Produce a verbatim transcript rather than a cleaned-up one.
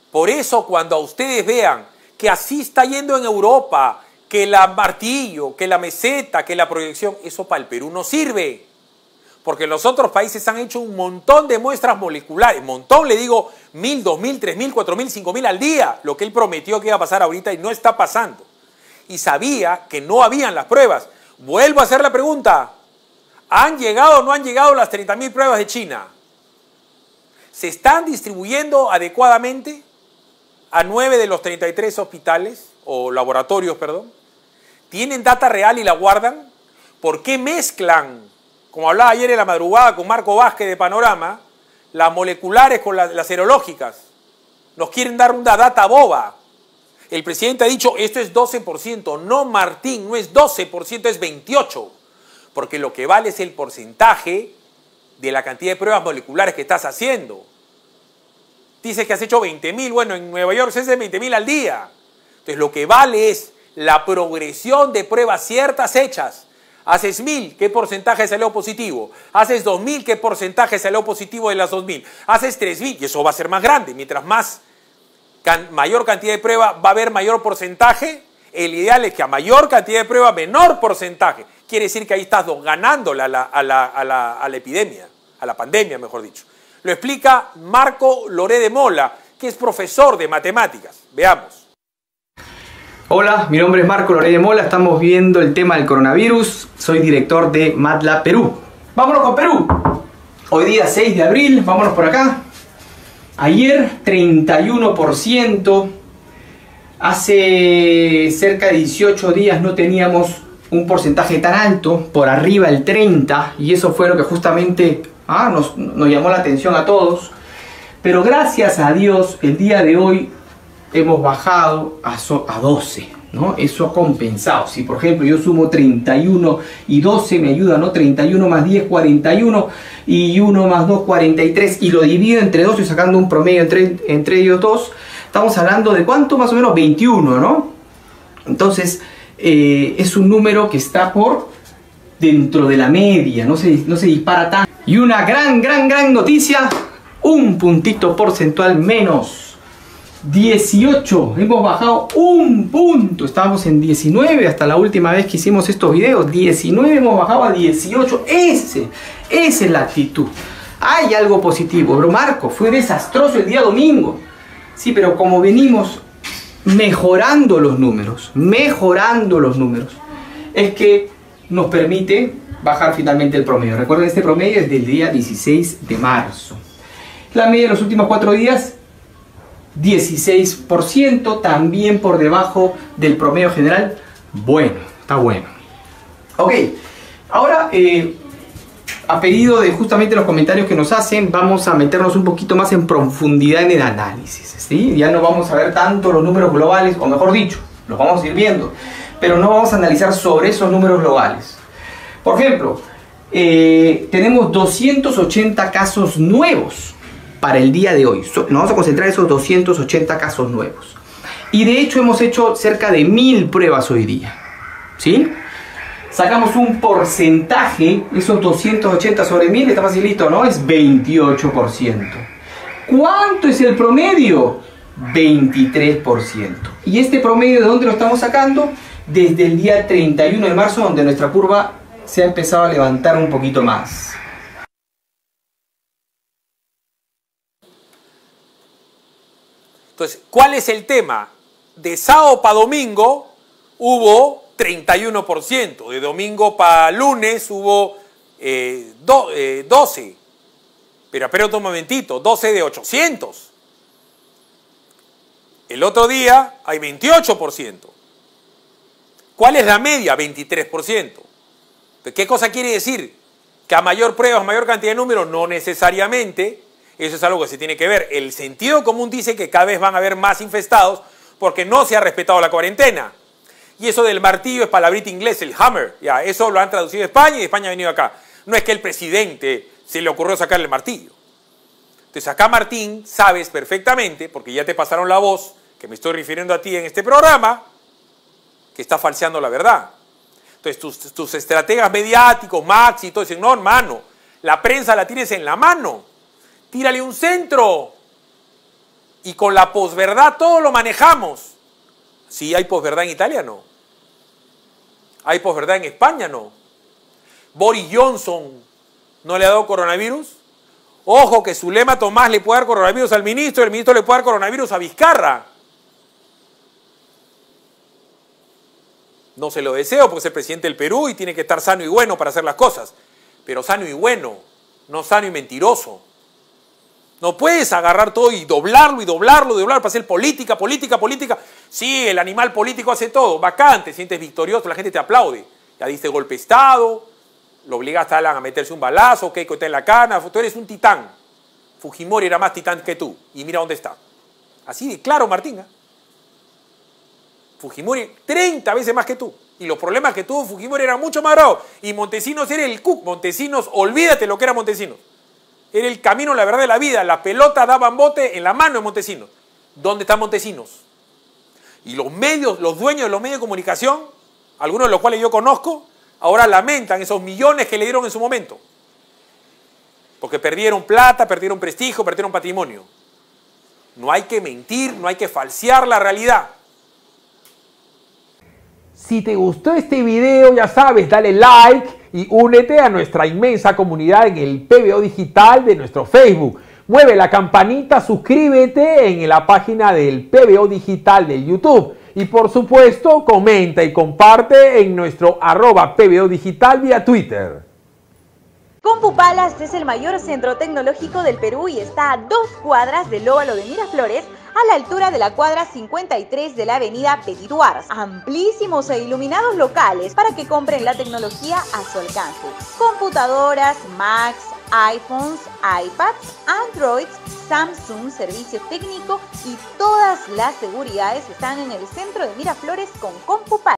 Por eso cuando a ustedes vean que así está yendo en Europa, que la martillo, que la meseta, que la proyección, eso para el Perú no sirve. Porque los otros países han hecho un montón de muestras moleculares. Montón, le digo, mil, dos mil, tres mil, cuatro mil, cinco mil al día. Lo que él prometió que iba a pasar ahorita y no está pasando. Y sabía que no habían las pruebas. Vuelvo a hacer la pregunta. ¿Han llegado o no han llegado las treinta mil pruebas de China? ¿Se están distribuyendo adecuadamente a nueve de los treinta y tres hospitales o laboratorios, perdón? ¿Tienen data real y la guardan? ¿Por qué mezclan, como hablaba ayer en la madrugada con Marco Vázquez de Panorama, las moleculares con las, las serológicas? Nos quieren dar una data boba. El presidente ha dicho, esto es doce por ciento. No, Martín, no es doce por ciento, es veintiocho por ciento. Porque lo que vale es el porcentaje de la cantidad de pruebas moleculares que estás haciendo. Dices que has hecho veinte mil, bueno, en Nueva York se hacen veinte mil al día. Entonces lo que vale es la progresión de pruebas ciertas hechas. Haces mil, ¿qué porcentaje salió positivo? Haces dos mil, ¿qué porcentaje salió positivo de las dos mil? Haces tres mil, y eso va a ser más grande. Mientras más, can, mayor cantidad de prueba, va a haber mayor porcentaje. El ideal es que a mayor cantidad de prueba, menor porcentaje. Quiere decir que ahí estás ganándole a la, a, la, a, la, a la epidemia, a la pandemia, mejor dicho. Lo explica Marco Loré de Mola, que es profesor de matemáticas. Veamos. Hola, mi nombre es Marco Loré de Mola, estamos viendo el tema del coronavirus. Soy director de MATLAB Perú. Vámonos con Perú. Hoy día seis de abril, vámonos por acá. Ayer treinta y uno por ciento. Hace cerca de dieciocho días no teníamos un porcentaje tan alto, por arriba del treinta, y eso fue lo que justamente ah, nos, nos llamó la atención a todos. Pero gracias a Dios, el día de hoy hemos bajado a, so, a doce, ¿no? Eso ha compensado. Si por ejemplo yo sumo treinta y uno y doce me ayuda, ¿no? treinta y uno más diez, cuarenta y uno, y uno más dos, cuarenta y tres, y lo divido entre dos y sacando un promedio entre, entre ellos dos, estamos hablando de ¿cuánto? Más o menos veintiuno, ¿no? Entonces eh, es un número que está por dentro de la media, no se, no se dispara tanto. Y una gran, gran, gran noticia, un puntito porcentual menos. dieciocho, hemos bajado un punto, estábamos en diecinueve hasta la última vez que hicimos estos videos, diecinueve, hemos bajado a dieciocho, ese, esa es la actitud. Hay algo positivo, pero Marco, fue desastroso el día domingo. Sí, pero como venimos mejorando los números, mejorando los números, es que nos permite bajar finalmente el promedio. Recuerden, este promedio es del día dieciséis de marzo. La media de los últimos cuatro días, dieciséis por ciento, también por debajo del promedio general. Bueno, está bueno. Ok, ahora eh, a pedido de justamente los comentarios que nos hacen, vamos a meternos un poquito más en profundidad en el análisis, ¿sí? Ya no vamos a ver tanto los números globales, o mejor dicho, los vamos a ir viendo, pero no vamos a analizar sobre esos números globales. Por ejemplo, eh, tenemos doscientos ochenta casos nuevos para el día de hoy. Nos vamos a concentrar en esos doscientos ochenta casos nuevos. Y de hecho hemos hecho cerca de mil pruebas hoy día, ¿sí? Sacamos un porcentaje, esos doscientos ochenta sobre mil, está facilito, ¿no? Es veintiocho por ciento. ¿Cuánto es el promedio? veintitrés por ciento. ¿Y este promedio de dónde lo estamos sacando? Desde el día treinta y uno de marzo, donde nuestra curva se ha empezado a levantar un poquito más. Entonces, ¿cuál es el tema? De sábado para domingo hubo treinta y uno por ciento, de domingo para lunes hubo eh, do, eh, doce, pero espera otro momentito, doce de ochocientos. El otro día hay veintiocho por ciento. ¿Cuál es la media? veintitrés por ciento. ¿Qué cosa quiere decir? Que a mayor pruebas, mayor cantidad de números, no necesariamente. Eso es algo que se tiene que ver. El sentido común dice que cada vez van a haber más infestados porque no se ha respetado la cuarentena. Y eso del martillo es palabrita inglés, el hammer. Ya, eso lo han traducido a España y España ha venido acá. No es que el presidente se le ocurrió sacarle el martillo. Entonces acá, Martín, sabes perfectamente, porque ya te pasaron la voz, que me estoy refiriendo a ti en este programa, que está falseando la verdad. Entonces tus, tus estrategas mediáticos, Max y todo, dicen, no, hermano, la prensa la tienes en la mano. Tírale un centro. Y con la posverdad todo lo manejamos. Sí, hay posverdad en Italia, no. Hay posverdad en España, no. Boris Johnson no le ha dado coronavirus. Ojo que Zulema Tomás le puede dar coronavirus al ministro, el ministro le puede dar coronavirus a Vizcarra. No se lo deseo porque es el presidente del Perú y tiene que estar sano y bueno para hacer las cosas. Pero sano y bueno, no sano y mentiroso. No puedes agarrar todo y doblarlo y doblarlo y doblarlo para hacer política, política, política. Sí, el animal político hace todo. Bacán, te sientes victorioso, la gente te aplaude. Ya diste golpe de Estado, lo obligaste a Alan a meterse un balazo, Keiko está en la cana. Tú eres un titán. Fujimori era más titán que tú. Y mira dónde está. Así de claro, Martín. ¿eh? Fujimori, treinta veces más que tú. Y los problemas que tuvo Fujimori eran mucho más graves. Y Montesinos era el cuc. Montesinos, olvídate lo que era Montesinos. Era el camino, la verdad de la vida. La pelota daban bote en la mano de Montesinos. ¿Dónde están Montesinos? Y los medios, los dueños de los medios de comunicación, algunos de los cuales yo conozco, ahora lamentan esos millones que le dieron en su momento. Porque perdieron plata, perdieron prestigio, perdieron patrimonio. No hay que mentir, no hay que falsear la realidad. Si te gustó este video, ya sabes, dale like y únete a nuestra inmensa comunidad en el P B O Digital de nuestro Facebook. Mueve la campanita, suscríbete en la página del P B O Digital de YouTube. Y por supuesto, comenta y comparte en nuestro arroba P B O Digital vía Twitter. CompuPalas es el mayor centro tecnológico del Perú y está a dos cuadras del óvalo de Miraflores, a la altura de la cuadra cincuenta y tres de la avenida Petit Duars. Amplísimos e iluminados locales para que compren la tecnología a su alcance. Computadoras, Macs, iPhones, iPads, Androids, Samsung, servicio técnico y todas las seguridades están en el centro de Miraflores con CompuPalas.